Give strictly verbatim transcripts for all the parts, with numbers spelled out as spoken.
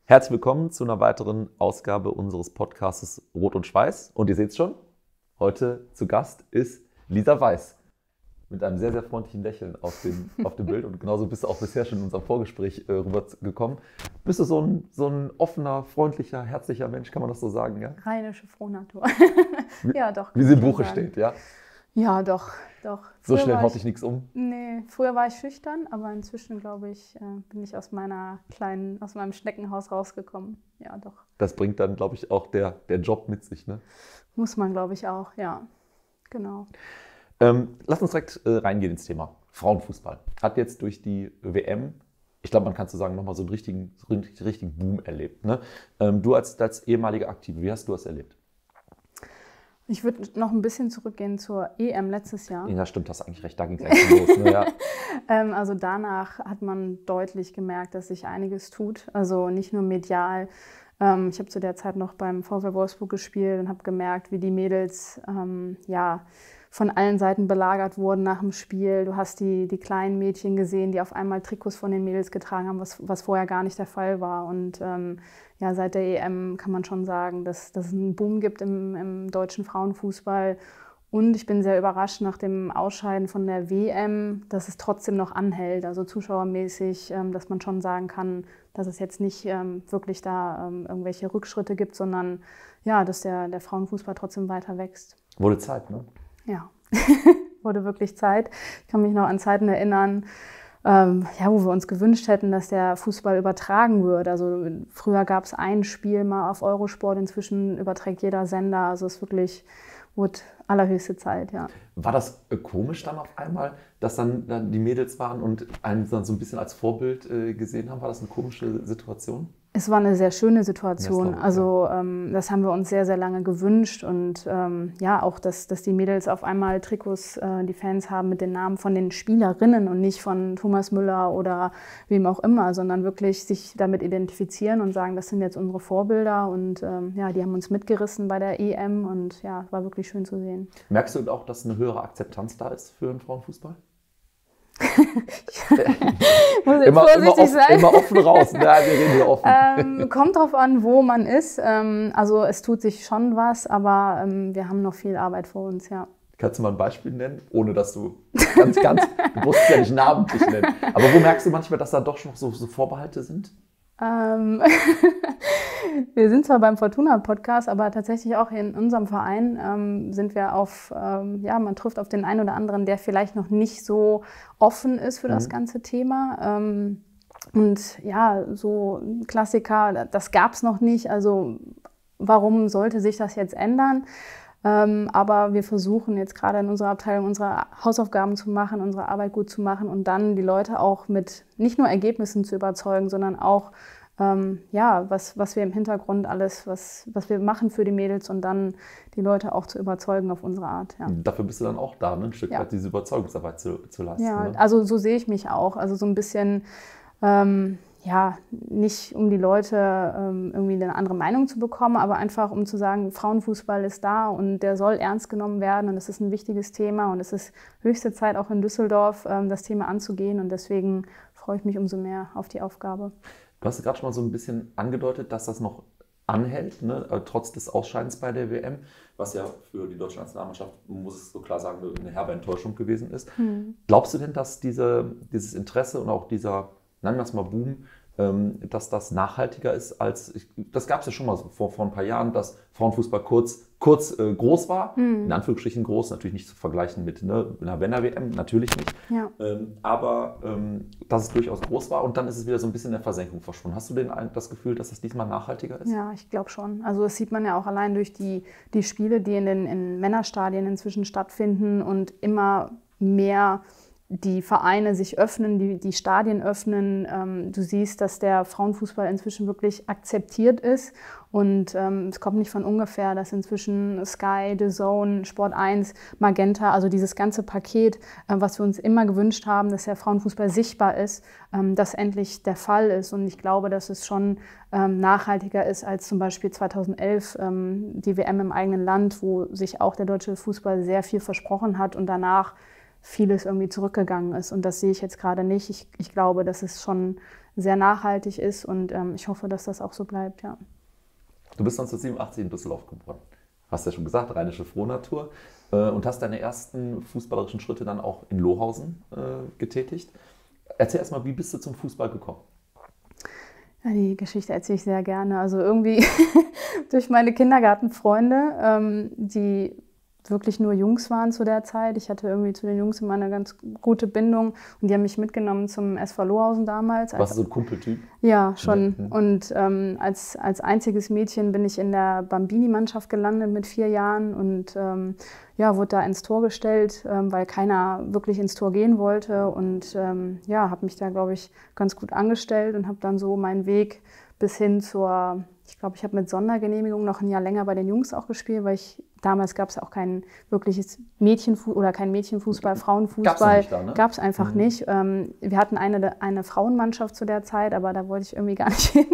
Herzlich willkommen zu einer weiteren Ausgabe unseres Podcasts Rot und Schweiß. Und ihr seht es schon, heute zu Gast ist Lisa Weiß mit einem sehr, sehr freundlichen Lächeln auf dem, auf dem Bild. Und genauso bist du auch bisher schon in unserem Vorgespräch äh, rübergekommen. Bist du so ein, so ein offener, freundlicher, herzlicher Mensch, kann man das so sagen? Ja? Rheinische Frohnatur. Ja, doch. Wie sie im Buche steht, ja? Ja, doch, doch. So Früher schnell war haut ich- dich nichts um. Nee, früher war ich schüchtern, aber inzwischen, glaube ich, äh, bin ich aus meiner kleinen, aus meinem Schneckenhaus rausgekommen. Ja, doch. Das bringt dann, glaube ich, auch der, der Job mit sich, ne? Muss man, glaube ich, auch, ja. Genau. Ähm, lass uns direkt äh, reingehen ins Thema. Frauenfußball hat jetzt durch die W M, ich glaube, man kann so sagen, nochmal so einen richtigen, so einen richtigen Boom erlebt. Ne? Ähm, du als, als ehemalige Aktive, wie hast du das erlebt? Ich würde noch ein bisschen zurückgehen zur E M letztes Jahr. Ja, stimmt, hast eigentlich recht, da ging es eigentlich schon los. Ne? Ja. Ähm, also danach hat man deutlich gemerkt, dass sich einiges tut. Also nicht nur medial. Ähm, ich habe zu der Zeit noch beim VfL Wolfsburg gespielt und habe gemerkt, wie die Mädels ähm, ja, von allen Seiten belagert wurden nach dem Spiel. Du hast die, die kleinen Mädchen gesehen, die auf einmal Trikots von den Mädels getragen haben, was, was vorher gar nicht der Fall war. Und ähm, ja, seit der E M kann man schon sagen, dass, dass es einen Boom gibt im, im deutschen Frauenfußball. Und ich bin sehr überrascht nach dem Ausscheiden von der W M, dass es trotzdem noch anhält, also zuschauermäßig, ähm, dass man schon sagen kann, dass es jetzt nicht ähm, wirklich da ähm, irgendwelche Rückschritte gibt, sondern ja, dass der, der Frauenfußball trotzdem weiter wächst. Wurde Zeit, ne? Ja, wurde wirklich Zeit. Ich kann mich noch an Zeiten erinnern, ähm, ja, wo wir uns gewünscht hätten, dass der Fußball übertragen wird. Also früher gab es ein Spiel mal auf Eurosport, inzwischen überträgt jeder Sender. Also es ist wirklich, wurde allerhöchste Zeit, ja. War das äh, komisch dann auf einmal, dass dann, dann die Mädels waren und einen dann so ein bisschen als Vorbild äh, gesehen haben? War das eine komische Situation? Es war eine sehr schöne Das Situation. glaube ich, Also ähm, das haben wir uns sehr, sehr lange gewünscht. Und ähm, ja, auch, dass, dass die Mädels auf einmal Trikots, äh, die Fans haben mit den Namen von den Spielerinnen und nicht von Thomas Müller oder wem auch immer, sondern wirklich sich damit identifizieren und sagen, das sind jetzt unsere Vorbilder. Und ähm, ja, die haben uns mitgerissen bei der E M und ja, war wirklich schön zu sehen. Merkst du auch, dass eine höhere Akzeptanz da ist für den Frauenfußball? Muss jetzt Immer, immer, vorsichtig offen, sein. immer offen raus. Ja, wir reden hier offen. Ähm, kommt drauf an, wo man ist. Ähm, also es tut sich schon was, aber ähm, wir haben noch viel Arbeit vor uns, ja. Kannst du mal ein Beispiel nennen, ohne dass du ganz, ganz, du musst es ja nicht namentlich nennen. Aber wo merkst du manchmal, dass da doch noch so, so Vorbehalte sind? Ähm, wir sind zwar beim Fortuna-Podcast, aber tatsächlich auch in unserem Verein ähm, sind wir auf, ähm, ja, man trifft auf den einen oder anderen, der vielleicht noch nicht so offen ist für das Mhm. ganze Thema. Ähm, und ja, so ein Klassiker, das gab es noch nicht. Also warum sollte sich das jetzt ändern? Ähm, aber wir versuchen jetzt gerade in unserer Abteilung unsere Hausaufgaben zu machen, unsere Arbeit gut zu machen und dann die Leute auch mit nicht nur Ergebnissen zu überzeugen, sondern auch, ähm, ja, was, was wir im Hintergrund alles, was, was wir machen für die Mädels und dann die Leute auch zu überzeugen auf unsere Art. Ja, Dafür bist du dann auch da, ne? Ein Stück Ja. weit diese Überzeugungsarbeit zu, zu leisten. ja Ne? also so sehe ich mich auch. Also so ein bisschen, ähm, ja, nicht um die Leute ähm, irgendwie eine andere Meinung zu bekommen, aber einfach um zu sagen, Frauenfußball ist da und der soll ernst genommen werden und es ist ein wichtiges Thema und es ist höchste Zeit auch in Düsseldorf, ähm, das Thema anzugehen und deswegen freue ich mich umso mehr auf die Aufgabe. Du hast gerade schon mal so ein bisschen angedeutet, dass das noch anhält, ne? äh, trotz des Ausscheidens bei der W M, was ja für die deutsche Nationalmannschaft, man muss es so klar sagen, eine herbe Enttäuschung gewesen ist. Hm. Glaubst du denn, dass diese, dieses Interesse und auch dieser, nennen wir es mal Boom, ähm, dass das nachhaltiger ist als, ich, das gab es ja schon mal so vor, vor ein paar Jahren, dass Frauenfußball kurz, kurz äh, groß war, Hm. in Anführungsstrichen groß, natürlich nicht zu vergleichen mit ne, einer Männer-W M, natürlich nicht, Ja. ähm, aber ähm, dass es durchaus groß war und dann ist es wieder so ein bisschen in der Versenkung verschwunden. Hast du denn ein- das Gefühl, dass das diesmal nachhaltiger ist? Ja, ich glaube schon. Also das sieht man ja auch allein durch die, die Spiele, die in den in Männerstadien inzwischen stattfinden und immer mehr die Vereine sich öffnen, die, die Stadien öffnen. Ähm, du siehst, dass der Frauenfußball inzwischen wirklich akzeptiert ist und ähm, es kommt nicht von ungefähr, dass inzwischen Sky, The Zone, Sport eins, Magenta, also dieses ganze Paket, äh, was wir uns immer gewünscht haben, dass der Frauenfußball sichtbar ist, ähm, das endlich der Fall ist und ich glaube, dass es schon ähm, nachhaltiger ist als zum Beispiel zweitausendelf ähm, die W M im eigenen Land, wo sich auch der deutsche Fußball sehr viel versprochen hat und danach vieles irgendwie zurückgegangen ist. Und das sehe ich jetzt gerade nicht. Ich, ich glaube, dass es schon sehr nachhaltig ist und ähm, ich hoffe, dass das auch so bleibt, ja. Du bist neunzehnhundertsiebenundachtzig in Düsseldorf geboren. Hast ja schon gesagt, rheinische Frohnatur. Äh, und hast deine ersten fußballerischen Schritte dann auch in Lohausen äh, getätigt. Erzähl erst mal, wie bist du zum Fußball gekommen? Ja, die Geschichte erzähle ich sehr gerne. Also irgendwie durch meine Kindergartenfreunde, ähm, die wirklich nur Jungs waren zu der Zeit. Ich hatte irgendwie zu den Jungs immer eine ganz gute Bindung und die haben mich mitgenommen zum S V Lohausen damals. Warst du so ein Kumpeltyp? Ja, schon. Mhm. Und ähm, als, als einziges Mädchen bin ich in der Bambini-Mannschaft gelandet mit vier Jahren und ähm, ja, wurde da ins Tor gestellt, ähm, weil keiner wirklich ins Tor gehen wollte und ähm, ja, habe mich da, glaube ich, ganz gut angestellt und habe dann so meinen Weg bis hin zur, ich glaube, ich habe mit Sondergenehmigung noch ein Jahr länger bei den Jungs auch gespielt, weil ich, damals gab es ja auch kein wirkliches Mädchenfußball oder kein Mädchenfußball, Frauenfußball. Gab's da, ne? Gab es einfach Mhm. nicht. Ähm, wir hatten eine, eine Frauenmannschaft zu der Zeit, aber da wollte ich irgendwie gar nicht hin.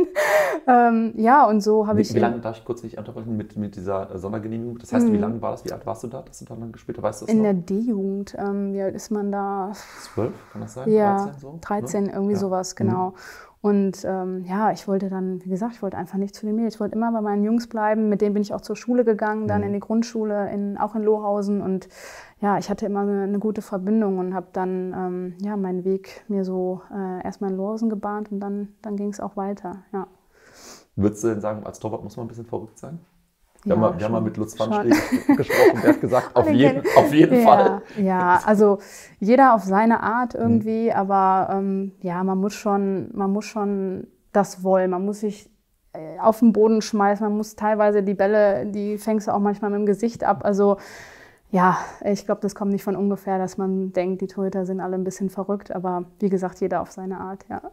ähm, ja, und so habe Wie, ich... wie lange, darf ich kurz nicht unterbrechen, mit, mit dieser Sondergenehmigung? Das heißt, Mhm. wie lange war das? Wie alt warst du da, dass du dann gespielt hast? Weißt du das In noch? der D-Jugend, ähm, wie alt ist man da? zwölf, kann das sein? Ja, dreizehn so? dreizehn, Ne? irgendwie Ja. sowas, genau. Mhm. Und ähm, ja, ich wollte dann, wie gesagt, ich wollte einfach nicht zu den Mädels. Ich wollte immer bei meinen Jungs bleiben. Mit denen bin ich auch zur Schule gegangen, dann Mhm. in die Grundschule, in, auch in Lohausen. Und ja, ich hatte immer eine, eine gute Verbindung und habe dann ähm, ja, meinen Weg mir so äh, erstmal in Lohausen gebahnt und dann, dann ging es auch weiter. Ja. Würdest du denn sagen, als Torwart muss man ein bisschen verrückt sein? Wir, Ja, haben, mal, wir haben mal schon, mit Lutz schon. Pfannenstiel gesprochen, der hat gesagt, auf Den jeden, kenn- auf jeden ja, Fall. Ja, also jeder auf seine Art irgendwie, aber ähm, ja, man muss schon, man muss schon das wollen. Man muss sich äh, auf den Boden schmeißen, man muss teilweise die Bälle, die fängst du auch manchmal mit dem Gesicht ab. Also ja, ich glaube, das kommt nicht von ungefähr, dass man denkt, die Torhüter sind alle ein bisschen verrückt, aber wie gesagt, jeder auf seine Art, ja.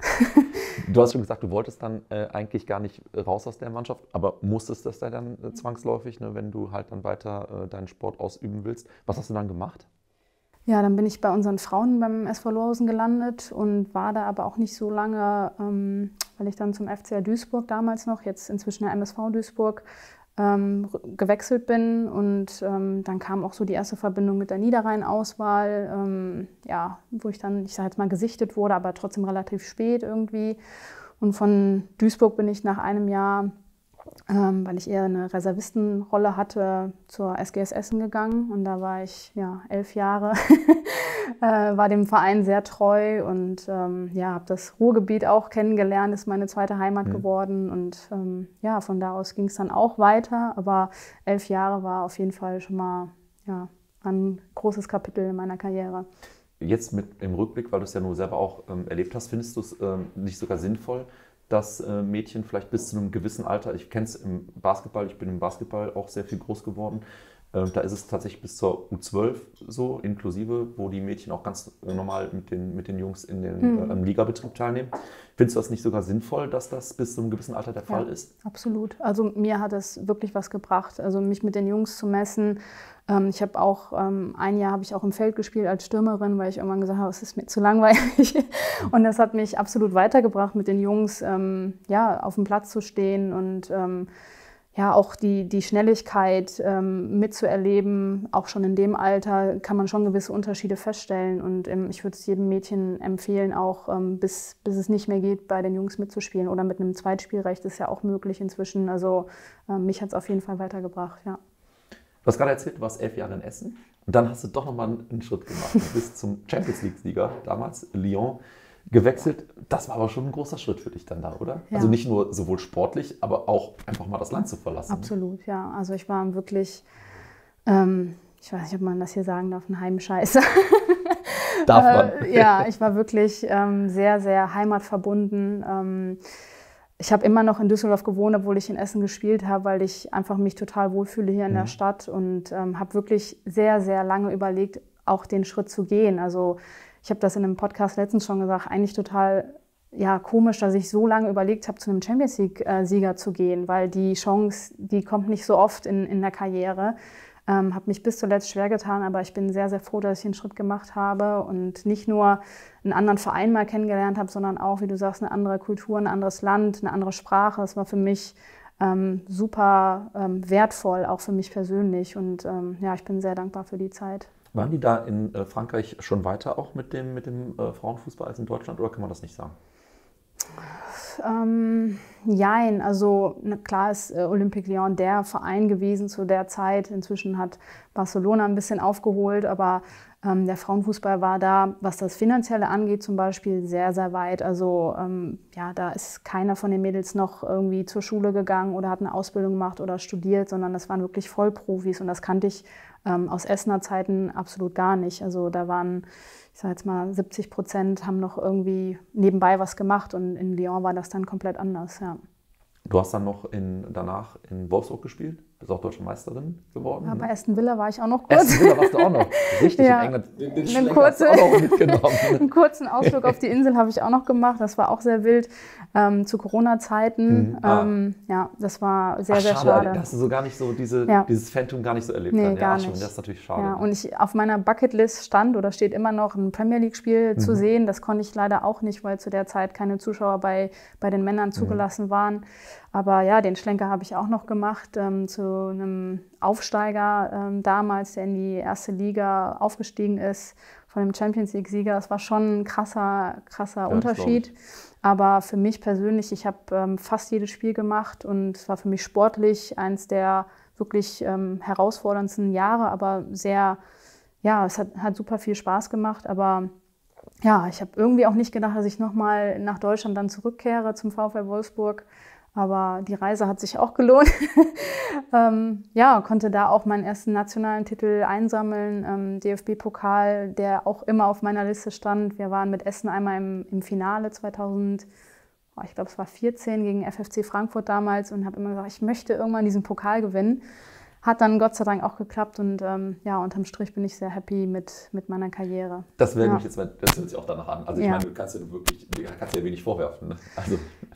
Du hast schon gesagt, du wolltest dann äh, eigentlich gar nicht raus aus der Mannschaft, aber musstest das dann äh, zwangsläufig, ne, wenn du halt dann weiter äh, deinen Sport ausüben willst. Was hast du dann gemacht? Ja, dann bin ich bei unseren Frauen beim S V Lohausen gelandet und war da aber auch nicht so lange, ähm, weil ich dann zum F C Duisburg damals noch, jetzt inzwischen der M S V Duisburg, ähm, gewechselt bin. Und ähm, dann kam auch so die erste Verbindung mit der Niederrhein-Auswahl, ähm, ja, wo ich dann, ich sage jetzt mal, gesichtet wurde, aber trotzdem relativ spät irgendwie. Und von Duisburg bin ich nach einem Jahr, Ähm, weil ich eher eine Reservistenrolle hatte, zur S G S Essen gegangen und da war ich ja elf Jahre, äh, war dem Verein sehr treu und ähm, ja, habe das Ruhrgebiet auch kennengelernt, ist meine zweite Heimat Mhm. geworden und ähm, ja, von da aus ging es dann auch weiter, aber elf Jahre war auf jeden Fall schon mal ja, ein großes Kapitel in meiner Karriere. Jetzt mit im Rückblick, weil du es ja nur selber auch ähm, erlebt hast, findest du es ähm, nicht sogar sinnvoll, dass äh, Mädchen vielleicht bis zu einem gewissen Alter, ich kenne es im Basketball, ich bin im Basketball auch sehr viel groß geworden, äh, da ist es tatsächlich bis zur U zwölf so, inklusive, wo die Mädchen auch ganz normal mit den, mit den Jungs in den, Mhm. äh, am Ligabetrieb teilnehmen. Findest du das nicht sogar sinnvoll, dass das bis zu einem gewissen Alter der Fall Ja, ist? absolut. Also mir hat es wirklich was gebracht, also mich mit den Jungs zu messen. Ähm, ich habe auch, ähm, ein Jahr habe ich auch im Feld gespielt als Stürmerin, weil ich irgendwann gesagt habe, es ist mir zu langweilig. Und das hat mich absolut weitergebracht, mit den Jungs ähm, ja, auf dem Platz zu stehen und ähm, ja, auch die, die Schnelligkeit ähm, mitzuerleben. Auch schon in dem Alter kann man schon gewisse Unterschiede feststellen. Und ähm, ich würde es jedem Mädchen empfehlen, auch ähm, bis, bis es nicht mehr geht, bei den Jungs mitzuspielen. Oder mit einem Zweitspielrecht ist ja auch möglich inzwischen. Also ähm, mich hat es auf jeden Fall weitergebracht, ja. Du hast gerade erzählt, du warst elf Jahre in Essen und dann hast du doch nochmal einen Schritt gemacht. Du bist zum Champions League-Sieger damals, Lyon, gewechselt. Das war aber schon ein großer Schritt für dich dann da, oder? Ja. Also nicht nur sowohl sportlich, aber auch einfach mal das Land zu verlassen. Absolut, ja. Also ich war wirklich, ähm, ich weiß nicht, ob man das hier sagen darf, ein Heimscheißer. Darf man. Äh, ja, ich war wirklich ähm, sehr, sehr heimatverbunden. Ähm, ich habe immer noch in Düsseldorf gewohnt, obwohl ich in Essen gespielt habe, weil ich einfach mich total wohlfühle hier in Mhm. der Stadt und ähm, habe wirklich sehr, sehr lange überlegt, auch den Schritt zu gehen. Also ich habe das in einem Podcast letztens schon gesagt, eigentlich total ja, komisch, dass ich so lange überlegt habe, zu einem Champions League-Sieger zu gehen, weil die Chance, die kommt nicht so oft in, in der Karriere. Ähm, habe mich bis zuletzt schwer getan, aber ich bin sehr, sehr froh, dass ich den Schritt gemacht habe und nicht nur einen anderen Verein mal kennengelernt habe, sondern auch, wie du sagst, eine andere Kultur, ein anderes Land, eine andere Sprache. Das war für mich ähm, super ähm, wertvoll, auch für mich persönlich. Und ähm, ja, ich bin sehr dankbar für die Zeit. Waren die da in äh, Frankreich schon weiter auch mit dem, mit dem äh, Frauenfußball als in Deutschland oder kann man das nicht sagen? Ähm, jein, also na klar ist äh, Olympique Lyon der Verein gewesen zu der Zeit. Inzwischen hat Barcelona ein bisschen aufgeholt, aber ähm, der Frauenfußball war da, was das Finanzielle angeht, zum Beispiel sehr, sehr weit. Also ähm, ja, da ist keiner von den Mädels noch irgendwie zur Schule gegangen oder hat eine Ausbildung gemacht oder studiert, sondern das waren wirklich Vollprofis und das kannte ich ähm, aus Essener Zeiten absolut gar nicht. Also da waren, ich sage jetzt mal, siebzig Prozent haben noch irgendwie nebenbei was gemacht und in Lyon war das dann komplett anders, ja. Du hast dann noch in, danach in Wolfsburg gespielt, bist auch Deutsche Meisterin geworden. Ja, ne? bei Aston Villa war ich auch noch kurz. Aston Villa warst du auch noch. Richtig, Ja. in England. Den, den Eine Schlenker kurze- hast du auch noch mitgenommen. Einen kurzen Ausflug auf die Insel habe ich auch noch gemacht. Das war auch sehr wild ähm, zu Corona-Zeiten. Mhm. Ah. Ähm, ja, das war sehr, Ach, sehr schade. schade. Da hast du so gar nicht so diese, Ja. dieses Phantom gar nicht so erlebt. Nee, dann. Ja, gar schon, nicht. das ist natürlich schade. Ja, und ich, auf meiner Bucketlist stand oder steht immer noch ein Premier League-Spiel zu Mhm. sehen. Das konnte ich leider auch nicht, weil zu der Zeit keine Zuschauer bei, bei den Männern zugelassen waren. Aber ja, den Schlenker habe ich auch noch gemacht ähm, zu einem Aufsteiger ähm, damals, der in die erste Liga aufgestiegen ist, von dem Champions League-Sieger. Das war schon ein krasser, krasser Ja, das Unterschied. Aber für mich persönlich, ich habe ähm, fast jedes Spiel gemacht und es war für mich sportlich eins der wirklich ähm, herausforderndsten Jahre, aber sehr, ja, es hat, hat super viel Spaß gemacht. Aber ja, ich habe irgendwie auch nicht gedacht, dass ich nochmal nach Deutschland dann zurückkehre zum VfL Wolfsburg. Aber die Reise hat sich auch gelohnt. ähm, ja, konnte da auch meinen ersten nationalen Titel einsammeln, ähm, D F B-Pokal, der auch immer auf meiner Liste stand. Wir waren mit Essen einmal im, im Finale zweitausend, oh, ich glaube es war vierzehn gegen F F C Frankfurt damals und habe immer gesagt, ich möchte irgendwann diesen Pokal gewinnen. Hat dann Gott sei Dank auch geklappt und ähm, ja, unterm Strich bin ich sehr happy mit, mit meiner Karriere. Das wäre Ja. nämlich jetzt, mal- das hört sich auch danach an. Also ich Ja. meine, du kannst ja wirklich, du kannst ja wenig vorwerfen. Ne? Also,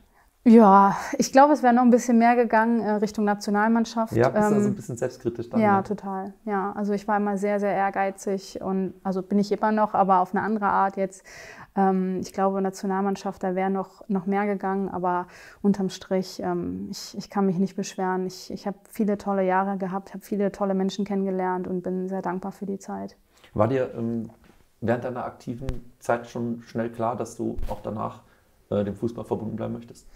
Ja, ich glaube, es wäre noch ein bisschen mehr gegangen äh, Richtung Nationalmannschaft. ja, bist du Ähm, also ein bisschen selbstkritisch dann? Ja, ne? total. Ja, also ich war immer sehr, sehr ehrgeizig und also bin ich immer noch, aber auf eine andere Art jetzt. Ähm, ich glaube, Nationalmannschaft, da wäre noch, noch mehr gegangen, aber unterm Strich, ähm, ich, ich kann mich nicht beschweren. Ich, ich habe viele tolle Jahre gehabt, habe viele tolle Menschen kennengelernt und bin sehr dankbar für die Zeit. War dir ähm, während deiner aktiven Zeit schon schnell klar, dass du auch danach äh, dem Fußball verbunden bleiben möchtest?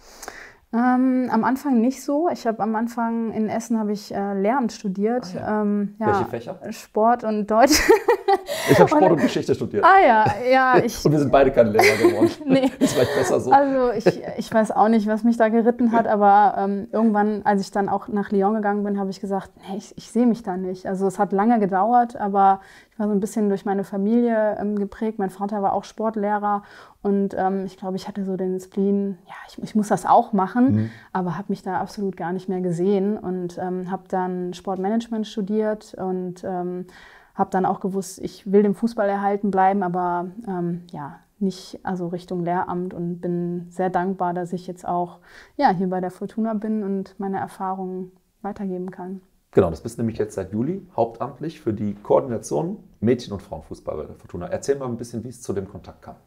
Ähm, am Anfang nicht so. Ich habe am Anfang in Essen habe ich äh, Lehramt studiert. Ah, ja. Ähm, ja, Welche Fächer? Sport und Deutsch. Ich habe Sport und Geschichte studiert. Ah ja, ja, ich. Und wir sind beide keine Lehrer geworden. Nee. Ist vielleicht besser so. Also ich, ich weiß auch nicht, was mich da geritten hat, aber ähm, irgendwann, als ich dann auch nach Lyon gegangen bin, habe ich gesagt, nee, ich, ich sehe mich da nicht. Also es hat lange gedauert, aber ich war so ein bisschen durch meine Familie ähm, geprägt. Mein Vater war auch Sportlehrer und ähm, ich glaube, ich hatte so den Spleen, ja, ich, ich muss das auch machen, Mhm. aber habe mich da absolut gar nicht mehr gesehen und ähm, habe dann Sportmanagement studiert und ähm, habe dann auch gewusst, ich will dem Fußball erhalten bleiben, aber ähm, ja, nicht also Richtung Lehramt und bin sehr dankbar, dass ich jetzt auch ja, hier bei der Fortuna bin und meine Erfahrungen weitergeben kann. Genau, das bist nämlich jetzt seit Juli hauptamtlich für die Koordination Mädchen- und Frauenfußball bei der Fortuna. Erzähl mal ein bisschen, wie es zu dem Kontakt kam.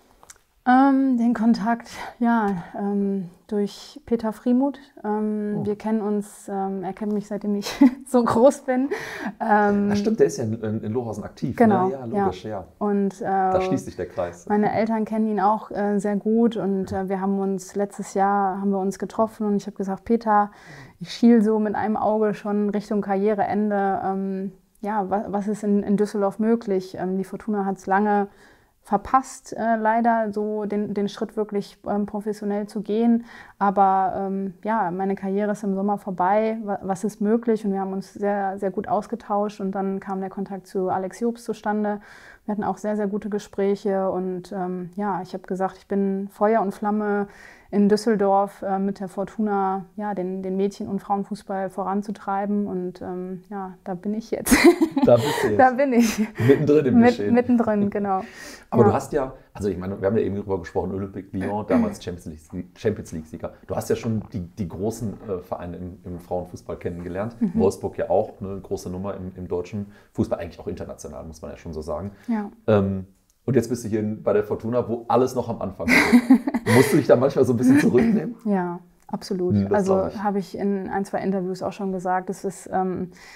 Ähm, den Kontakt, ja, ähm, durch Peter Friemuth. Ähm, Oh. Wir kennen uns, ähm, er kennt mich, seitdem ich so groß bin. Ähm, Das stimmt, der ist ja in, in, in Lohausen aktiv. Genau, Ne? Ja, logisch, ja. Und, äh, Da schließt sich der Kreis. meine Eltern kennen ihn auch äh, sehr gut und äh, wir haben uns letztes Jahr haben wir uns getroffen und ich habe gesagt, Peter, ich schiel so mit einem Auge schon Richtung Karriereende. Ähm, ja, was, was ist in, in Düsseldorf möglich? Ähm, die Fortuna hat es lange verpasst, äh, leider so den, den Schritt wirklich ähm, professionell zu gehen. Aber ähm, ja, meine Karriere ist im Sommer vorbei. Was, was ist möglich? Und wir haben uns sehr, sehr gut ausgetauscht und dann kam der Kontakt zu Alex Jobs zustande. Wir hatten auch sehr, sehr gute Gespräche und ähm, ja, ich habe gesagt, ich bin Feuer und Flamme in Düsseldorf äh, mit der Fortuna, ja, den, den Mädchen- und Frauenfußball voranzutreiben und ähm, ja, da bin ich jetzt. Da bist du jetzt. Da bin ich. Mittendrin im Mit, Geschehen. mittendrin, genau. Aber ja. du hast ja, also ich meine, wir haben ja eben darüber gesprochen, Olympique Lyon, damals Champions League, Champions League-Sieger. Du hast ja schon die, die großen äh, Vereine im, im Frauenfußball kennengelernt. Mhm. Wolfsburg ja auch, eine große Nummer im, im deutschen Fußball, eigentlich auch international, muss man ja schon so sagen. Ja. Ähm, und jetzt bist du hier in, bei der Fortuna, wo alles noch am Anfang steht. Musst du dich da manchmal so ein bisschen zurücknehmen? Ja, absolut. Hm, das also glaub ich. habe ich in ein, zwei Interviews auch schon gesagt, es ist, ähm,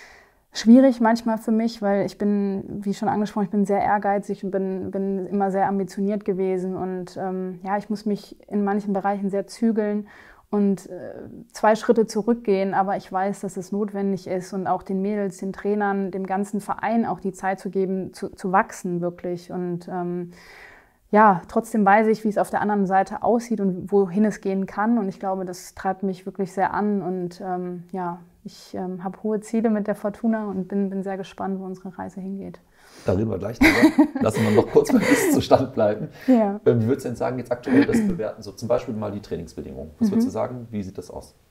schwierig manchmal für mich, weil ich bin, wie schon angesprochen, ich bin sehr ehrgeizig und bin, bin immer sehr ambitioniert gewesen. Und ähm, ja, ich muss mich in manchen Bereichen sehr zügeln und äh, zwei Schritte zurückgehen. Aber ich weiß, dass es notwendig ist und auch den Mädels, den Trainern, dem ganzen Verein auch die Zeit zu geben, zu, zu wachsen wirklich. Und ähm, ja, trotzdem weiß ich, wie es auf der anderen Seite aussieht und wohin es gehen kann. Und ich glaube, das treibt mich wirklich sehr an. Und ähm, ja, ich ähm, habe hohe Ziele mit der Fortuna und bin, bin sehr gespannt, wo unsere Reise hingeht. Da reden wir gleich drüber. Lassen wir noch kurz beim Ist-Zustand bleiben. Ja. Ähm, wie würdest du denn sagen, jetzt aktuell das bewerten? So zum Beispiel mal die Trainingsbedingungen. Was mhm. würdest du sagen, wie sieht das aus?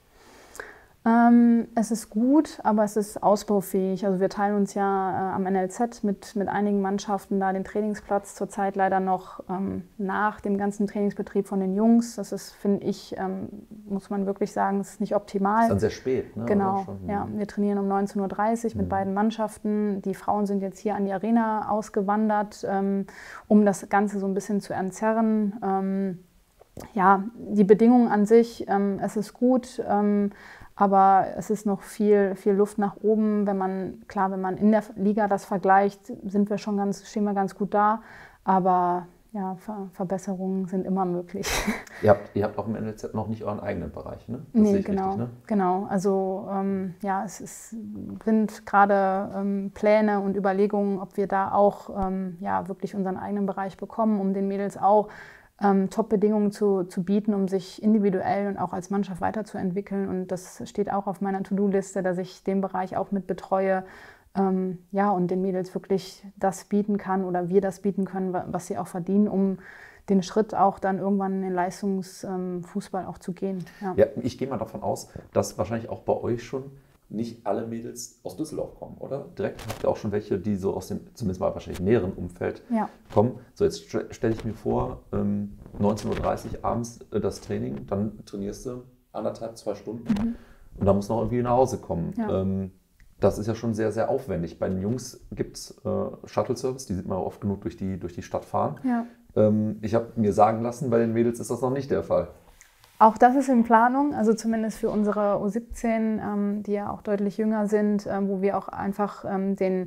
Ähm, es ist gut, aber es ist ausbaufähig. Also wir teilen uns ja äh, am N L Z mit, mit einigen Mannschaften da den Trainingsplatz zurzeit leider noch ähm, nach dem ganzen Trainingsbetrieb von den Jungs. Das ist, finde ich, ähm, muss man wirklich sagen, es ist nicht optimal. Das ist dann sehr spät, ne? Genau, ja. Wir trainieren um neunzehn Uhr dreißig mhm. mit beiden Mannschaften. Die Frauen sind jetzt hier an die Arena ausgewandert, ähm, um das Ganze so ein bisschen zu entzerren. Ähm, ja, die Bedingungen an sich, ähm, es ist gut, ähm, aber es ist noch viel, viel Luft nach oben. Wenn man, klar, wenn man in der Liga das vergleicht, sind wir schon ganz, stehen wir ganz gut da. Aber ja, Ver Verbesserungen sind immer möglich. Ihr habt, ihr habt auch im N L Z noch nicht euren eigenen Bereich, ne? Das nee, sehe ich genau, richtig, ne? genau. Also ähm, ja, es ist, sind gerade ähm, Pläne und Überlegungen, ob wir da auch ähm, ja, wirklich unseren eigenen Bereich bekommen, um den Mädels auch Ähm, Top-Bedingungen zu, zu bieten, um sich individuell und auch als Mannschaft weiterzuentwickeln. Und das steht auch auf meiner To-Do-Liste, dass ich den Bereich auch mit betreue, ähm, ja, und den Mädels wirklich das bieten kann oder wir das bieten können, was sie auch verdienen, um den Schritt auch dann irgendwann in den Leistungsfußball auch zu gehen. Ja. Ja, ich gehe mal davon aus, dass wahrscheinlich auch bei euch schon nicht alle Mädels aus Düsseldorf kommen, oder? Direkt habt ihr auch schon welche, die so aus dem, zumindest mal wahrscheinlich näheren Umfeld ja. kommen. So, jetzt stelle ich mir vor, ähm, neunzehn Uhr dreißig abends äh, das Training, dann trainierst du anderthalb, zwei Stunden mhm. und dann musst du noch irgendwie nach Hause kommen. Ja. Ähm, das ist ja schon sehr, sehr aufwendig. Bei den Jungs gibt es äh, Shuttle-Service, die sieht man oft genug durch die, durch die Stadt fahren. Ja. Ähm, ich habe mir sagen lassen, bei den Mädels ist das noch nicht der Fall. Auch das ist in Planung, also zumindest für unsere U siebzehn, ähm, die ja auch deutlich jünger sind, ähm, wo wir auch einfach ähm, den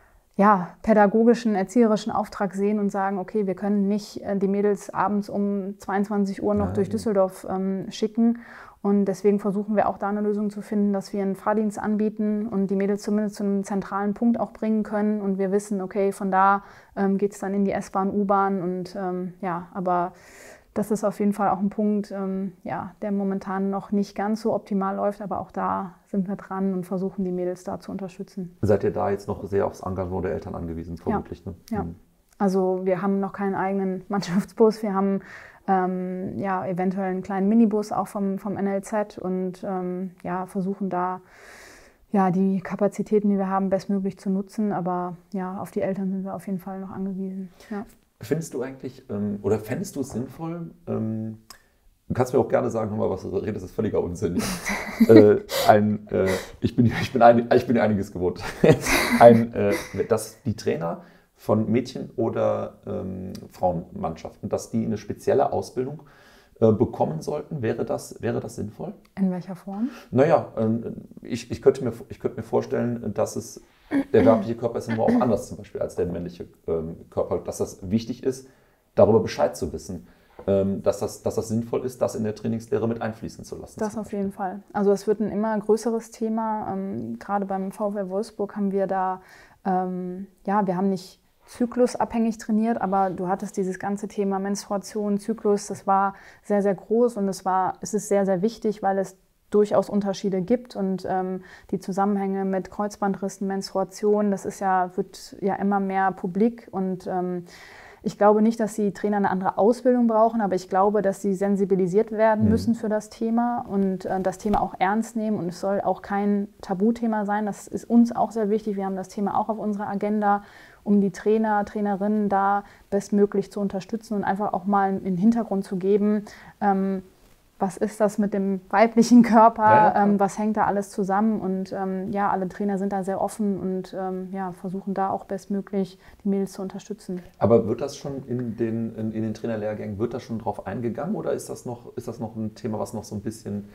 ja, pädagogischen, erzieherischen Auftrag sehen und sagen, okay, wir können nicht äh, die Mädels abends um zweiundzwanzig Uhr noch Nein. durch Düsseldorf ähm, schicken. Und deswegen versuchen wir auch da eine Lösung zu finden, dass wir einen Fahrdienst anbieten und die Mädels zumindest zu einem zentralen Punkt auch bringen können. Und wir wissen, okay, von da ähm, geht es dann in die S-Bahn, U-Bahn und ähm, ja, aber das ist auf jeden Fall auch ein Punkt, ähm, ja, der momentan noch nicht ganz so optimal läuft, aber auch da sind wir dran und versuchen, die Mädels da zu unterstützen. Seid ihr da jetzt noch sehr aufs Engagement der Eltern angewiesen, vermutlich? Ja, ne? ja. Mhm. Also wir haben noch keinen eigenen Mannschaftsbus, wir haben ähm, ja, eventuell einen kleinen Minibus auch vom, vom N L Z und ähm, ja, versuchen da ja, die Kapazitäten, die wir haben, bestmöglich zu nutzen, aber ja, auf die Eltern sind wir auf jeden Fall noch angewiesen. Ja. Findest du eigentlich, ähm, oder fändest du es sinnvoll, ähm, du kannst mir auch gerne sagen, hör mal, was du redest, ist völliger Unsinn. äh, ein, äh, ich, bin, ich, bin ein, ich bin einiges gewohnt. ein, äh, dass die Trainer von Mädchen- oder ähm, Frauenmannschaften, dass die eine spezielle Ausbildung äh, bekommen sollten, wäre das, wäre das sinnvoll? In welcher Form? Naja, ähm, ich, ich, könnte mir, ich könnte mir vorstellen, dass es der weibliche Körper ist immer auch anders zum Beispiel als der männliche ähm, Körper, dass das wichtig ist, darüber Bescheid zu wissen, ähm, dass, das, dass das sinnvoll ist, das in der Trainingslehre mit einfließen zu lassen. Das auf jeden Fall. Also es wird ein immer größeres Thema. Ähm, gerade beim VfL Wolfsburg haben wir da, ähm, ja, wir haben nicht zyklusabhängig trainiert, aber du hattest dieses ganze Thema Menstruation, Zyklus, das war sehr, sehr groß und es war, es ist sehr, sehr wichtig, weil es durchaus Unterschiede gibt und ähm, die Zusammenhänge mit Kreuzbandrissen, Menstruation, das ist ja, wird ja immer mehr publik und ähm, ich glaube nicht, dass die Trainer eine andere Ausbildung brauchen, aber ich glaube, dass sie sensibilisiert werden müssen für das Thema und äh, das Thema auch ernst nehmen und es soll auch kein Tabuthema sein, das ist uns auch sehr wichtig, wir haben das Thema auch auf unserer Agenda, um die Trainer, Trainerinnen da bestmöglich zu unterstützen und einfach auch mal einen Hintergrund zu geben, ähm, was ist das mit dem weiblichen Körper, ja, ja, ähm, was hängt da alles zusammen und ähm, ja, alle Trainer sind da sehr offen und ähm, ja, versuchen da auch bestmöglich die Mädels zu unterstützen. Aber wird das schon in den, in, in den Trainerlehrgängen, wird das schon drauf eingegangen oder ist das noch, ist das noch ein Thema, was noch so ein bisschen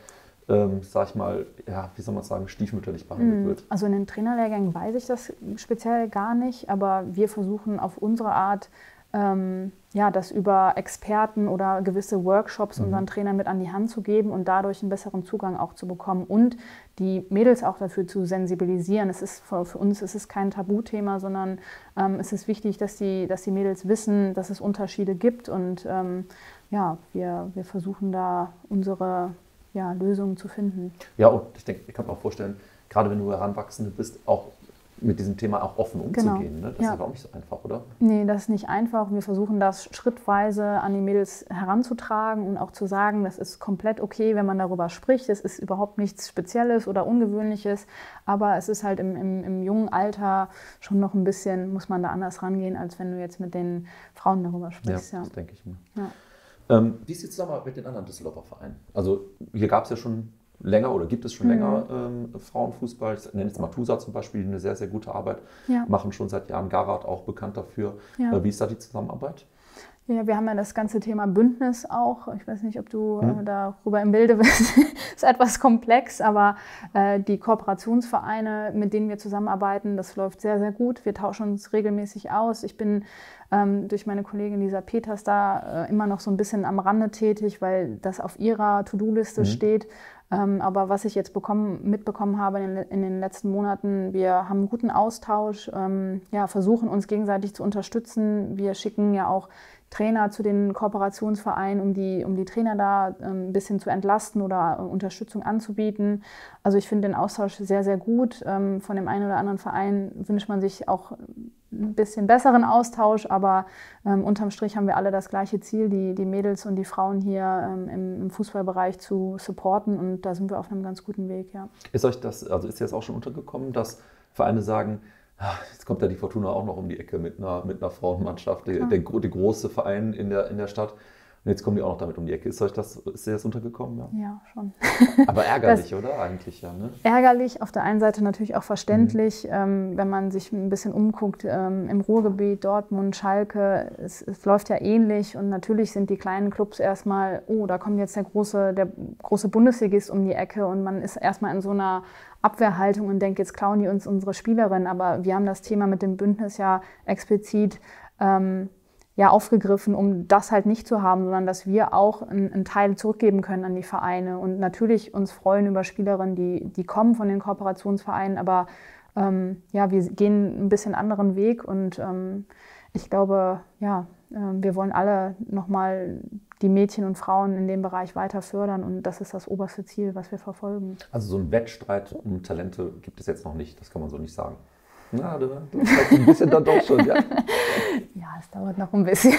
ähm, sag ich mal, ja, wie soll man sagen, stiefmütterlich behandelt wird? Also in den Trainerlehrgängen weiß ich das speziell gar nicht, aber wir versuchen auf unsere Art, ähm, ja, das über Experten oder gewisse Workshops Mhm. unseren Trainern mit an die Hand zu geben und dadurch einen besseren Zugang auch zu bekommen und die Mädels auch dafür zu sensibilisieren. Es ist für, für uns ist es kein Tabuthema, sondern ähm, es ist wichtig, dass die, dass die Mädels wissen, dass es Unterschiede gibt und ähm, ja, wir, wir versuchen da unsere ja, Lösungen zu finden. Ja, und ich denke, ich kann mir auch vorstellen, gerade wenn du Heranwachsende bist, auch mit diesem Thema auch offen umzugehen. Genau. Ne? Das Ja. ist auch nicht so einfach, oder? Nee, das ist nicht einfach. Wir versuchen das schrittweise an die Mädels heranzutragen und auch zu sagen, das ist komplett okay, wenn man darüber spricht. Es ist überhaupt nichts Spezielles oder Ungewöhnliches, aber es ist halt im, im, im jungen Alter schon noch ein bisschen, muss man da anders rangehen, als wenn du jetzt mit den Frauen darüber sprichst. Ja, Ja, das denke ich mir. ja. Ähm, wie ist die Zusammenarbeit mit den anderen Düsseldorfer Vereinen? Also hier gab es ja schon länger oder gibt es schon Mhm. länger ähm, Frauenfußball. Ich nenne jetzt mal Tusa zum Beispiel, die eine sehr, sehr gute Arbeit Ja. machen, schon seit Jahren. Garat auch bekannt dafür. Ja. Äh, wie ist da die Zusammenarbeit? Ja, wir haben ja das ganze Thema Bündnis auch. Ich weiß nicht, ob du Hm. äh, darüber im Bilde bist. Ist etwas komplex, aber äh, die Kooperationsvereine, mit denen wir zusammenarbeiten, das läuft sehr, sehr gut. Wir tauschen uns regelmäßig aus. Ich bin ähm, durch meine Kollegin Lisa Peters da äh, immer noch so ein bisschen am Rande tätig, weil das auf ihrer To-Do-Liste Mhm. steht. Ähm, aber was ich jetzt bekommen, mitbekommen habe in den, in den letzten Monaten, wir haben einen guten Austausch, ähm, ja, versuchen uns gegenseitig zu unterstützen. Wir schicken ja auch Trainer zu den Kooperationsvereinen, um die, um die Trainer da ähm, ein bisschen zu entlasten oder äh, Unterstützung anzubieten. Also ich finde den Austausch sehr, sehr gut. Ähm, von dem einen oder anderen Verein wünscht man sich auch ein bisschen besseren Austausch, aber ähm, unterm Strich haben wir alle das gleiche Ziel, die, die Mädels und die Frauen hier ähm, im, im Fußballbereich zu supporten und da sind wir auf einem ganz guten Weg, ja. Ist euch das, also ist dir das auch schon untergekommen, dass Vereine sagen, ach, jetzt kommt ja die Fortuna auch noch um die Ecke mit einer, mit einer Frauenmannschaft, der, der, der große Verein in der, in der Stadt. Und jetzt kommen die auch noch damit um die Ecke. Ist euch das, ist dir das untergekommen? Ja, Ja, schon. aber ärgerlich, oder? Eigentlich ja, ne? Ärgerlich, auf der einen Seite natürlich auch verständlich, mhm. ähm, wenn man sich ein bisschen umguckt ähm, im Ruhrgebiet, Dortmund, Schalke, es, es läuft ja ähnlich und natürlich sind die kleinen Clubs erstmal, oh, da kommt jetzt der große, der große Bundesligist um die Ecke und man ist erstmal in so einer Abwehrhaltung und denkt, jetzt klauen die uns unsere Spielerin, aber wir haben das Thema mit dem Bündnis ja explizit ähm, ja, aufgegriffen, um das halt nicht zu haben, sondern dass wir auch einen, einen Teil zurückgeben können an die Vereine und natürlich uns freuen über Spielerinnen, die, die kommen von den Kooperationsvereinen, aber ähm, ja, wir gehen ein bisschen anderen Weg und ähm, ich glaube, ja, äh, wir wollen alle nochmal die Mädchen und Frauen in dem Bereich weiter fördern und das ist das oberste Ziel, was wir verfolgen. Also so ein Wettstreit um Talente gibt es jetzt noch nicht, das kann man so nicht sagen. Na, du, du vielleicht ein bisschen dann doch schon, ja. Ja, es dauert noch ein bisschen.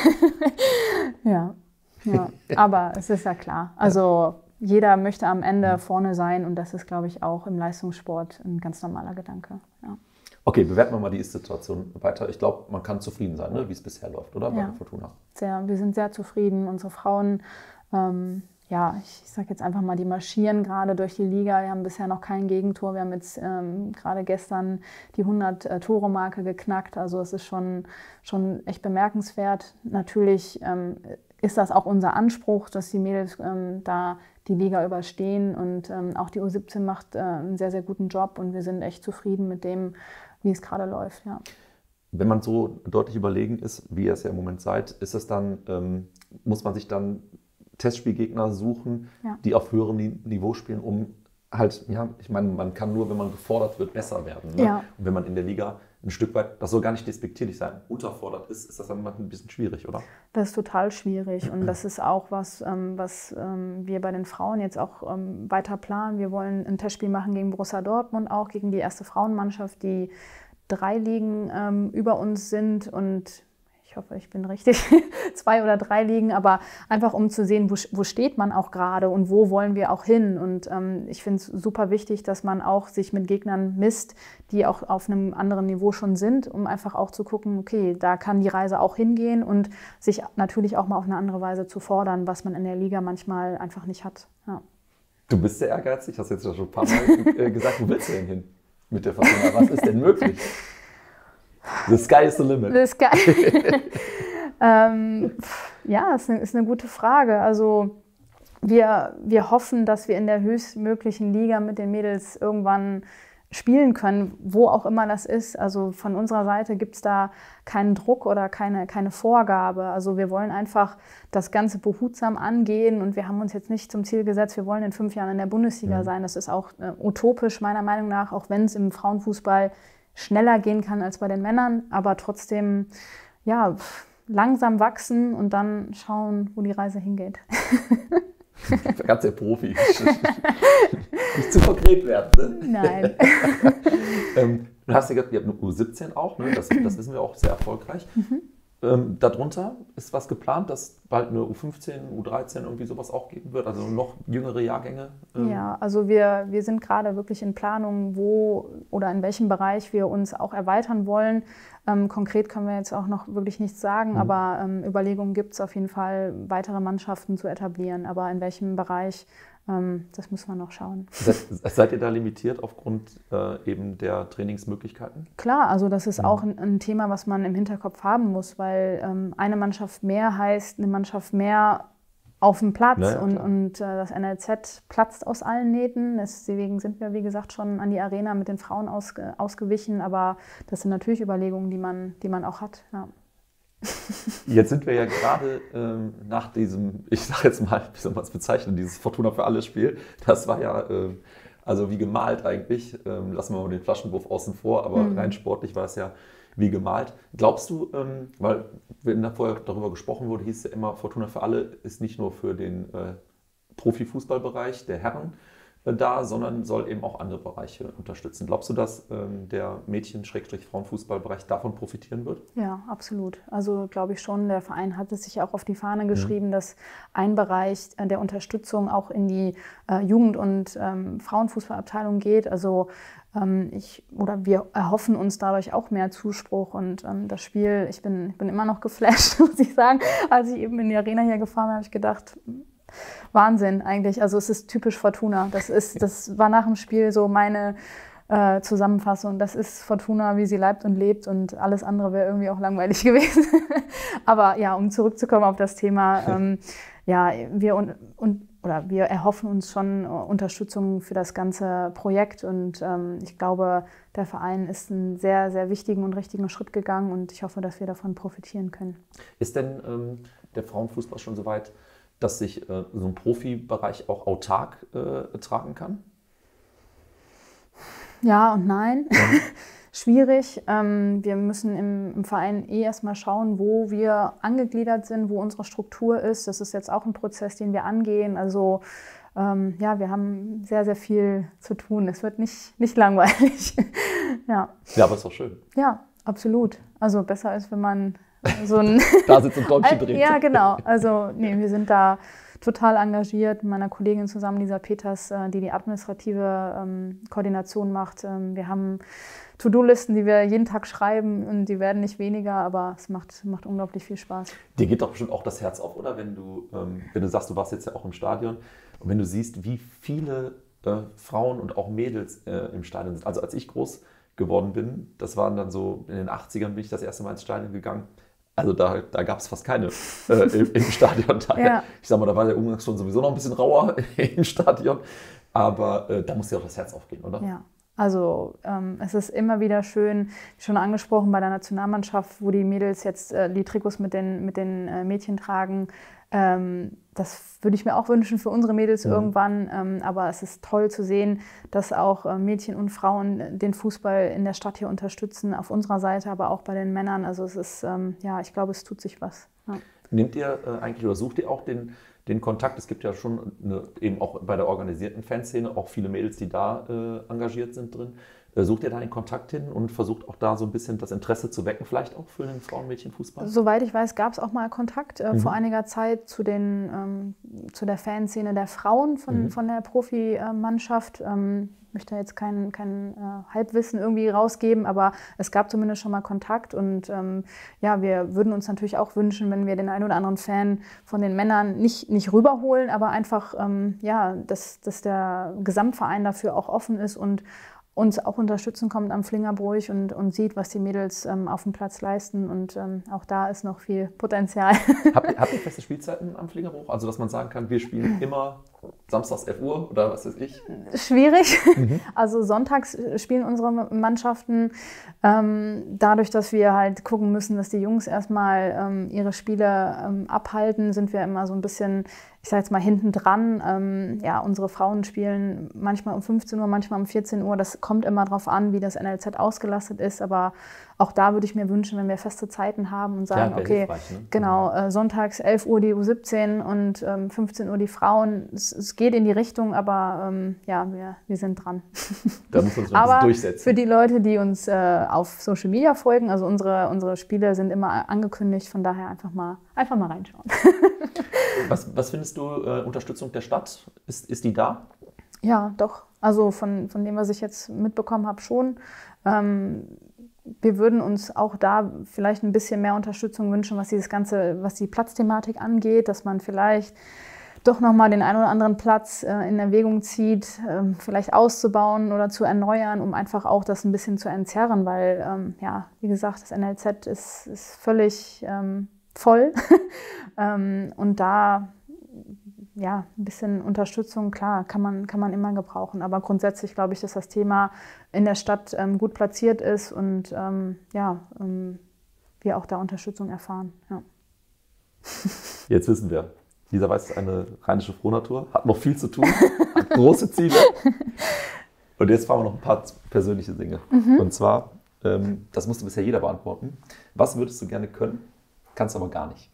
ja, ja, aber es ist ja klar. Also jeder möchte am Ende vorne sein und das ist, glaube ich, auch im Leistungssport ein ganz normaler Gedanke. Ja. Okay, bewerten wir mal die Ist-Situation weiter. Ich glaube, man kann zufrieden sein, ne, wie es bisher läuft, oder? Bei Ja. der Fortuna. Sehr, wir sind sehr zufrieden. Unsere Frauen, ähm, ja, ich, ich sage jetzt einfach mal, die marschieren gerade durch die Liga. Wir haben bisher noch kein Gegentor. Wir haben jetzt ähm, gerade gestern die hundert-Tore-Marke geknackt. Also es ist schon, schon echt bemerkenswert. Natürlich ähm, ist das auch unser Anspruch, dass die Mädels ähm, da die Liga überstehen. Und ähm, auch die U siebzehn macht äh, einen sehr, sehr guten Job. Und wir sind echt zufrieden mit dem, wie es gerade läuft. Ja. Wenn man so deutlich überlegen ist, wie ihr es ja im Moment seid, ist es dann, ähm, muss man sich dann Testspielgegner suchen, Ja. die auf höherem Ni- Niveau spielen, um halt, ja, ich meine, man kann nur, wenn man gefordert wird, besser werden. Ne? Ja. Und wenn man in der Liga ein Stück weit, das soll gar nicht despektierlich sein, unterfordert ist, ist das dann ein bisschen schwierig, oder? Das ist total schwierig und das ist auch was, ähm, was ähm, wir bei den Frauen jetzt auch ähm, weiter planen. Wir wollen ein Testspiel machen gegen Borussia Dortmund, auch gegen die erste Frauenmannschaft, die drei Ligen ähm, über uns sind und ich hoffe, ich bin richtig, zwei oder drei Ligen, aber einfach um zu sehen, wo, wo steht man auch gerade und wo wollen wir auch hin. Und ähm, ich finde es super wichtig, dass man auch sich mit Gegnern misst, die auch auf einem anderen Niveau schon sind, um einfach auch zu gucken, okay, da kann die Reise auch hingehen und sich natürlich auch mal auf eine andere Weise zu fordern, was man in der Liga manchmal einfach nicht hat. Ja. Du bist sehr ehrgeizig, hast jetzt ja schon ein paar Mal äh, gesagt, wo willst du denn hin mit der Fortuna? Was ist denn möglich? The sky is the limit. The sky. ähm, ja, ist eine, ist eine gute Frage. Also wir, wir hoffen, dass wir in der höchstmöglichen Liga mit den Mädels irgendwann spielen können, wo auch immer das ist. Also von unserer Seite gibt es da keinen Druck oder keine, keine Vorgabe. Also wir wollen einfach das Ganze behutsam angehen und wir haben uns jetzt nicht zum Ziel gesetzt, wir wollen in fünf Jahren in der Bundesliga mhm. sein. Das ist auch äh, utopisch meiner Meinung nach, auch wenn es im Frauenfußball schneller gehen kann als bei den Männern, aber trotzdem ja, langsam wachsen und dann schauen, wo die Reise hingeht. Ganz der Profi. Nicht zu konkret werden, ne? Nein. ähm, du hast ja gesagt, ihr habt eine U siebzehn auch, ne? das, das wissen wir auch, sehr erfolgreich. Mhm. Ähm, darunter ist was geplant, dass bald eine U fünfzehn, U dreizehn irgendwie sowas auch geben wird, also noch jüngere Jahrgänge? Ähm. Ja, also wir, wir sind gerade wirklich in Planung, wo oder in welchem Bereich wir uns auch erweitern wollen. Ähm, konkret können wir jetzt auch noch wirklich nichts sagen, mhm. aber ähm, Überlegungen gibt es auf jeden Fall, weitere Mannschaften zu etablieren. Aber in welchem Bereich, ähm, das müssen wir noch schauen. Seid, seid ihr da limitiert aufgrund äh, eben der Trainingsmöglichkeiten? Klar, also das ist mhm. auch ein, ein Thema, was man im Hinterkopf haben muss, weil ähm, eine Mannschaft mehr heißt, eine Mannschaft mehr auf dem Platz naja, und, und äh, das N L Z platzt aus allen Nähten. Deswegen sind wir, wie gesagt, schon an die Arena mit den Frauen ausge, ausgewichen, aber das sind natürlich Überlegungen, die man, die man auch hat. Ja. Jetzt sind wir ja gerade ähm, nach diesem, ich sage jetzt mal, wie soll man es bezeichnen, dieses Fortuna für alle Spiel, das war ja äh, also wie gemalt eigentlich, ähm, lassen wir mal den Flaschenwurf außen vor, aber mhm. rein sportlich war es ja wie gemalt. Glaubst du, ähm, weil wenn da vorher darüber gesprochen wurde, hieß es ja immer, Fortuna für alle ist nicht nur für den äh, Profifußballbereich der Herren äh, da, sondern soll eben auch andere Bereiche unterstützen. Glaubst du, dass ähm, der Mädchen-Frauenfußballbereich davon profitieren wird? Ja, absolut. Also glaube ich schon, der Verein hat es sich auch auf die Fahne geschrieben, mhm. dass ein Bereich der Unterstützung auch in die äh, Jugend- und ähm, Frauenfußballabteilung geht. Also Ich, oder wir erhoffen uns dadurch auch mehr Zuspruch und ähm, das Spiel, ich bin, ich bin immer noch geflasht, muss ich sagen. Als ich eben in die Arena hier gefahren bin, habe ich gedacht, Wahnsinn eigentlich. Also es ist typisch Fortuna. Das ist, das war nach dem Spiel so meine äh, Zusammenfassung. Das ist Fortuna, wie sie leibt und lebt und alles andere wäre irgendwie auch langweilig gewesen. Aber ja, um zurückzukommen auf das Thema, ähm, ja, wir und, und oder wir erhoffen uns schon Unterstützung für das ganze Projekt und ähm, ich glaube, der Verein ist einen sehr, sehr wichtigen und richtigen Schritt gegangen und ich hoffe, dass wir davon profitieren können. Ist denn ähm, der Frauenfußball schon so weit, dass sich äh, so ein Profibereich auch autark äh, tragen kann? Ja und nein. Mhm. Schwierig. Ähm, wir müssen im, im Verein eh erstmal schauen, wo wir angegliedert sind, wo unsere Struktur ist. Das ist jetzt auch ein Prozess, den wir angehen. Also ähm, ja, wir haben sehr, sehr viel zu tun. Es wird nicht, nicht langweilig. ja. ja, aber ist doch schön. Ja, absolut. Also besser ist, wenn man so ein... da sitzt ein Däumchen dreht. Ja, genau. Also nee, wir sind da total engagiert mit meiner Kollegin zusammen, Lisa Peters, die die administrative ähm, Koordination macht. Ähm, wir haben To-Do-Listen, die wir jeden Tag schreiben und die werden nicht weniger, aber es macht, macht unglaublich viel Spaß. Dir geht doch bestimmt auch das Herz auf, oder? Wenn du, ähm, wenn du sagst, du warst jetzt ja auch im Stadion und wenn du siehst, wie viele äh, Frauen und auch Mädels äh, im Stadion sind. Also als ich groß geworden bin, das waren dann so, in den achtzigern bin ich das erste Mal ins Stadion gegangen. Also da, da gab es fast keine äh, im, im Stadion. Ja. Ich sag mal, da war der Umgangston sowieso noch ein bisschen rauer im Stadion. Aber äh, da muss dir auch das Herz aufgehen, oder? Ja. Also ähm, es ist immer wieder schön, wie schon angesprochen, bei der Nationalmannschaft, wo die Mädels jetzt äh, die Trikots mit den, mit den äh, Mädchen tragen. Ähm, das würde ich mir auch wünschen für unsere Mädels mhm. irgendwann. Ähm, aber es ist toll zu sehen, dass auch äh, Mädchen und Frauen den Fußball in der Stadt hier unterstützen, auf unserer Seite, aber auch bei den Männern. Also es ist, ähm, ja, ich glaube, es tut sich was. Ja. Nehmt ihr äh, eigentlich oder sucht ihr auch den, den Kontakt? Es gibt ja schon eine, eben auch bei der organisierten Fanszene auch viele Mädels, die da äh, engagiert sind drin. Äh, sucht ihr da den Kontakt hin und versucht auch da so ein bisschen das Interesse zu wecken, vielleicht auch für den Frauen-Mädchen-Fußball? Soweit ich weiß, gab es auch mal Kontakt äh, mhm. vor einiger Zeit zu, den, ähm, zu der Fanszene der Frauen von, mhm. von der Profimannschaft. Ähm, Ich möchte jetzt kein, kein äh, Halbwissen irgendwie rausgeben, aber es gab zumindest schon mal Kontakt und ähm, ja, wir würden uns natürlich auch wünschen, wenn wir den einen oder anderen Fan von den Männern nicht, nicht rüberholen, aber einfach, ähm, ja, dass, dass der Gesamtverein dafür auch offen ist und uns auch unterstützen kommt am Flingerbruch und, und sieht, was die Mädels ähm, auf dem Platz leisten. Und ähm, auch da ist noch viel Potenzial. Habt ihr, habt ihr feste Spielzeiten am Flingerbruch? Also, dass man sagen kann, wir spielen immer samstags elf Uhr oder was weiß ich? Schwierig. Mhm. Also sonntags spielen unsere Mannschaften. Ähm, dadurch, dass wir halt gucken müssen, dass die Jungs erstmal ähm, ihre Spiele ähm, abhalten, sind wir immer so ein bisschen, ich sage jetzt mal, hinten dran. Ähm, ja, unsere Frauen spielen manchmal um fünfzehn Uhr, manchmal um vierzehn Uhr. Das kommt immer darauf an, wie das N L Z ausgelastet ist. Aber auch da würde ich mir wünschen, wenn wir feste Zeiten haben und sagen, ja, okay, ne? genau, äh, sonntags elf Uhr die U siebzehn und ähm, fünfzehn Uhr die Frauen. Es, es geht in die Richtung, aber ähm, ja, wir, wir sind dran. Da müssen wir uns aber durchsetzen. Für die Leute, die uns äh, auf Social Media folgen, also unsere, unsere Spiele sind immer angekündigt, von daher einfach mal, einfach mal reinschauen. was, was findest du, äh, Unterstützung der Stadt? Ist, ist die da? Ja, doch. Also von, von dem, was ich jetzt mitbekommen habe, schon. Ähm, Wir würden uns auch da vielleicht ein bisschen mehr Unterstützung wünschen, was dieses Ganze, was die Platzthematik angeht, dass man vielleicht doch nochmal den einen oder anderen Platz äh, in Erwägung zieht, ähm, vielleicht auszubauen oder zu erneuern, um einfach auch das ein bisschen zu entzerren, weil, ähm, ja, wie gesagt, das N L Z ist, ist völlig ähm, voll ähm, und da ja, ein bisschen Unterstützung, klar, kann man, kann man immer gebrauchen. Aber grundsätzlich glaube ich, dass das Thema in der Stadt ähm, gut platziert ist und ähm, ja, ähm, wir auch da Unterstützung erfahren. Ja. Jetzt wissen wir, Lisa Weiß ist eine rheinische Frohnatur, hat noch viel zu tun, hat große Ziele. Und jetzt fragen wir noch ein paar persönliche Dinge. Mhm. Und zwar, ähm, das musste bisher jeder beantworten. Was würdest du gerne können, kannst aber gar nicht?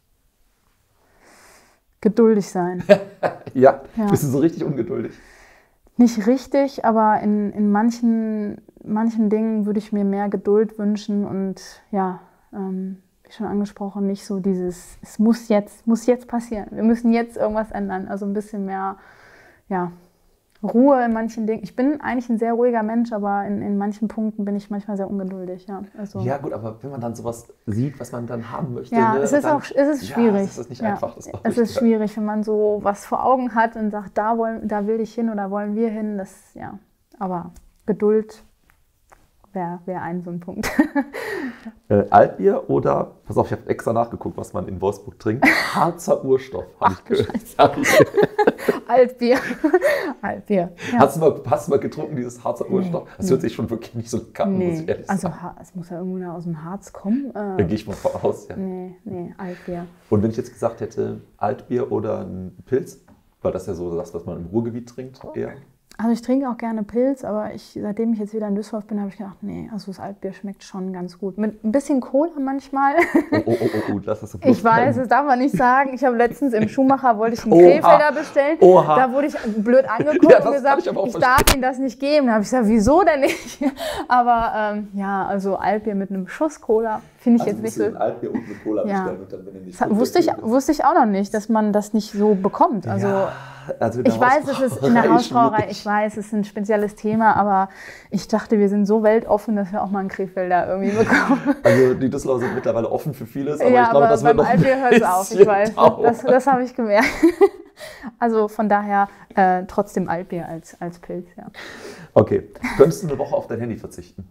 Geduldig sein. ja, ja, bist du so richtig ungeduldig? Nicht richtig, aber in, in manchen, manchen Dingen würde ich mir mehr Geduld wünschen und ja, ähm, wie schon angesprochen, nicht so dieses, es muss jetzt, muss jetzt passieren, wir müssen jetzt irgendwas ändern, also ein bisschen mehr, ja, Ruhe in manchen Dingen. Ich bin eigentlich ein sehr ruhiger Mensch, aber in, in manchen Punkten bin ich manchmal sehr ungeduldig. Ja, also, ja gut, aber wenn man dann sowas sieht, was man dann haben möchte. Ja, ne, es ist dann, auch es ist schwierig. Ja, es ist nicht ja, einfach. Das es ist schwierig, wenn man so was vor Augen hat und sagt, da, wollen, da will ich hin oder wollen wir hin. Das, ja. Aber Geduld wäre wär ein so ein Punkt. äh, Altbier oder, pass auf, ich habe extra nachgeguckt, was man in Wolfsburg trinkt. Harzer Urstoff. Ach, ich gehört. Altbier. Altbier. Ja. Hast, du mal, hast du mal getrunken, dieses Harzer Urstoff? Das nee. hört sich schon wirklich nicht so lecker nee. muss ich ehrlich also, sagen. Es muss ja irgendwo aus dem Harz kommen. Äh, da gehe ich mal voraus. Ja. Nee, nee, Altbier. Und wenn ich jetzt gesagt hätte, Altbier oder ein Pilz, weil das ja so das, was man im Ruhrgebiet trinkt, eher. Also ich trinke auch gerne Pilz, aber ich, seitdem ich jetzt wieder in Düsseldorf bin, habe ich gedacht, nee, also das Altbier schmeckt schon ganz gut. Mit ein bisschen Cola manchmal. Oh, oh, oh, oh, lass das so Ich weiß, das darf man nicht sagen. Ich habe letztens im Schuhmacher, wollte ich einen Oha. Krefelder bestellen. Oha. Da wurde ich blöd angeguckt ja, und gesagt, ich, ich darf Ihnen das nicht geben. Da habe ich gesagt, wieso denn nicht? Aber ähm, ja, also Altbier mit einem Schuss Cola finde ich also jetzt nicht so. Ein Altbier und eine Cola ja. bestellen und dann, wenn ihr nicht das wusste ich, wusste ich auch noch nicht, dass man das nicht so bekommt. Also, ja, also ich weiß, es ist in der Hausbrauerei, ich weiß, es ist ein spezielles Thema, aber ich dachte, wir sind so weltoffen, dass wir auch mal einen Krefelder irgendwie bekommen. Also die Düsseldorfer sind mittlerweile offen für vieles, aber ja, ich glaube, aber das wird noch ein Altbier hört es auf, ich weiß. Das, das habe ich gemerkt. Also von daher äh, trotzdem Altbier als, als Pilz, ja. Okay, könntest du eine Woche auf dein Handy verzichten?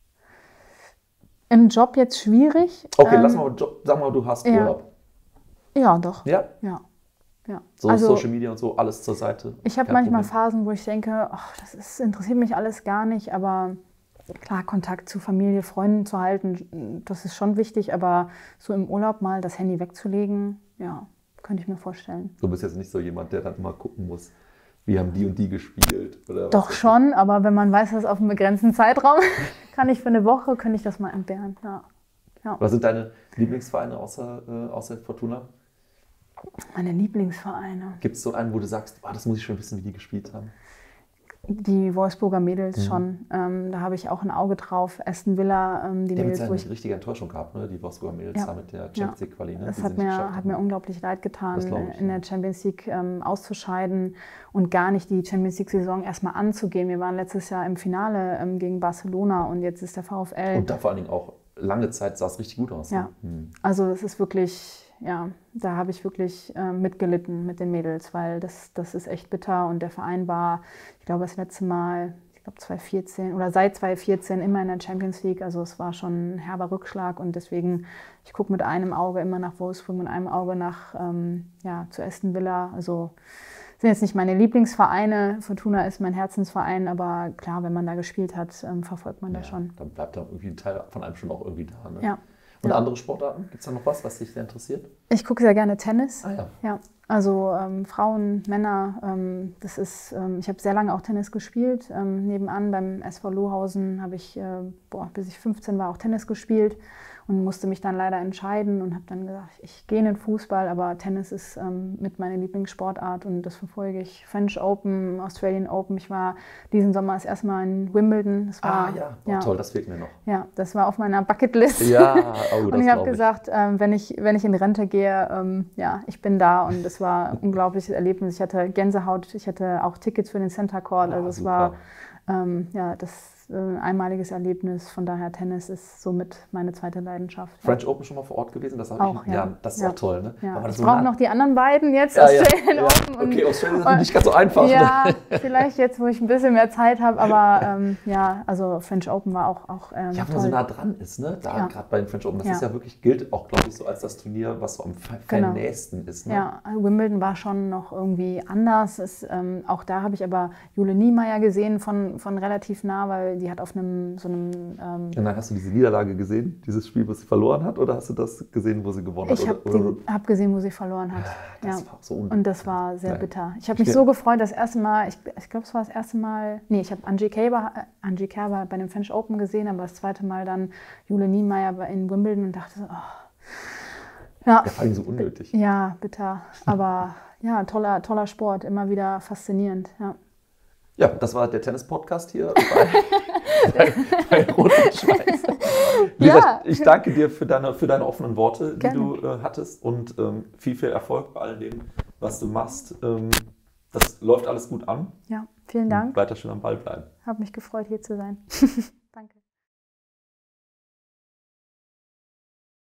Im Job jetzt schwierig. Okay, ähm, lass mal, Job, sag mal, du hast ja. Urlaub. Ja, doch. Ja? Ja. Ja. So also, Social Media und so, alles zur Seite. Ich habe manchmal Problem. Phasen, wo ich denke, ach, das ist, interessiert mich alles gar nicht, aber klar, Kontakt zu Familie, Freunden zu halten, das ist schon wichtig, aber so im Urlaub mal das Handy wegzulegen, ja, könnte ich mir vorstellen. Du bist jetzt nicht so jemand, der dann immer gucken muss, wie haben die und die gespielt? Oder Doch was schon, aber wenn man weiß, dass auf einem begrenzten Zeitraum, kann ich für eine Woche, könnte ich das mal entbehren. Ja. Ja. Was sind deine Lieblingsvereine außer, äh, außer Fortuna? Meine Lieblingsvereine. Gibt es so einen, wo du sagst, oh, das muss ich schon wissen, wie die gespielt haben? Die Wolfsburger Mädels mhm. schon. Ähm, da habe ich auch ein Auge drauf. Aston Villa, ähm, die der Mädels, hat wo eine ich richtige Enttäuschung gehabt, ne? Die Wolfsburger Mädels ja. da mit der Champions League Quali. Ne? Das hat mir, hat mir unglaublich leid getan, ich, in ja. der Champions League ähm, auszuscheiden und gar nicht die Champions League-Saison erstmal anzugehen. Wir waren letztes Jahr im Finale ähm, gegen Barcelona und jetzt ist der VfL. Und da vor allen Dingen auch lange Zeit sah es richtig gut aus. Ja, ne? hm. also es ist wirklich... Ja, da habe ich wirklich äh, mitgelitten mit den Mädels, weil das, das ist echt bitter und der Verein war, ich glaube, das letzte Mal, glaube zwanzig vierzehn oder seit zwanzig vierzehn immer in der Champions League. Also es war schon ein herber Rückschlag und deswegen, ich gucke mit einem Auge immer nach Wolfsburg, mit einem Auge nach ähm, ja, zu Aston Villa. Also sind jetzt nicht meine Lieblingsvereine. Fortuna ist mein Herzensverein, aber klar, wenn man da gespielt hat, ähm, verfolgt man ja, das schon. Dann bleibt da irgendwie ein Teil von einem schon auch irgendwie da. Ne? Ja. Und ja. andere Sportarten? Gibt es da noch was, was dich sehr interessiert? Ich gucke sehr gerne Tennis. Ah, ja. ja. Also ähm, Frauen, Männer, ähm, das ist, ähm, ich habe sehr lange auch Tennis gespielt. Ähm, nebenan beim S V Lohausen habe ich, äh, boah, bis ich fünfzehn war, auch Tennis gespielt und musste mich dann leider entscheiden und habe dann gesagt, ich gehe in den Fußball, aber Tennis ist ähm, mit meiner Lieblingssportart und das verfolge ich. French Open, Australian Open. Ich war diesen Sommer das erste Mal in Wimbledon. Das war, ah ja, oh, ja, toll, das fehlt mir noch. Ja, das war auf meiner Bucketlist. Ja, oh, das und ich habe ich. gesagt, ähm, wenn, ich, wenn ich in Rente gehe, ähm, ja, ich bin da und es war ein unglaubliches Erlebnis. Ich hatte Gänsehaut, ich hatte auch Tickets für den Center Court, also ah, es war ähm, ja, das ein einmaliges Erlebnis. Von daher Tennis ist somit meine zweite Leidenschaft. French ja. Open schon mal vor Ort gewesen? Das auch, ich, ja. ja. Das ist ja. auch toll, ne? Ja. Aber das ich brauche noch die anderen beiden jetzt, ja, Australian ja. Open. Und, okay, Australian ist und, nicht ganz so einfach. Ja, ne? vielleicht jetzt, wo ich ein bisschen mehr Zeit habe, aber ähm, ja, also French Open war auch, auch ähm, ja, wenn man so nah dran ist, ne? Da ja. gerade bei den French Open, das ja. ist ja wirklich, gilt auch, glaube ich, so als das Turnier, was so am fannächsten genau. ist. Ne? Ja, Wimbledon war schon noch irgendwie anders. Es, ähm, auch da habe ich aber Jule Niemeyer gesehen von, von relativ nah, weil die hat auf einem so einem ähm ja, nein, hast du diese Niederlage gesehen, dieses Spiel, was sie verloren hat, oder hast du das gesehen, wo sie gewonnen hat? Ich habe hab gesehen, wo sie verloren hat. Das ja. war so und das war sehr nein. bitter. Ich habe mich so gefreut, das erste Mal, ich, ich glaube, es war das erste Mal, nee, ich habe Angie Kerber, Angie Kerber bei dem French Open gesehen, aber das zweite Mal dann Jule Niemeyer in Wimbledon und dachte so, oh. Ja, ja, vor allem so unnötig. Ja, bitter. Aber ja, toller, toller Sport, immer wieder faszinierend. Ja. Ja, das war der Tennis-Podcast hier bei, bei, bei Rot und Schweiß. Lisa, ja. Ich danke dir für deine, für deine offenen Worte, Gerne. die du äh, hattest und ähm, viel, viel Erfolg bei all dem, was du machst. Ähm, das läuft alles gut an. Ja, vielen Dank. Und weiter schön am Ball bleiben. Hat mich gefreut, hier zu sein.